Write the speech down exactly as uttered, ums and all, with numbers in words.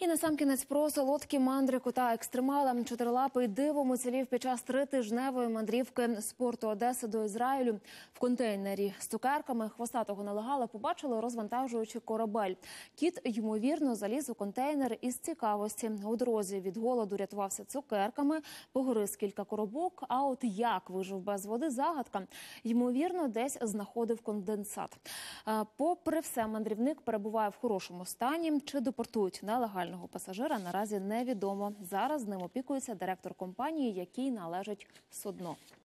І насамкінець про солодкі мандри кота екстремала. Чотирилапий дивом уцілів під час тритижневої мандрівки з порту Одеси до Ізраїлю. В контейнері з цукерками хвостатого нелегала побачили, розвантажуючи корабель. Кіт, ймовірно, заліз у контейнер із цікавості. У дорозі від голоду рятувався цукерками, погриз кілька коробок, а от як вижив без води – загадка. Ймовірно, десь знаходив конденсат. Попри все, мандрівник перебуває в хорошому стані. Чи депортують нелегального пасажира, наразі невідомо. Зараз з ним опікується директор компанії, якій належить судно.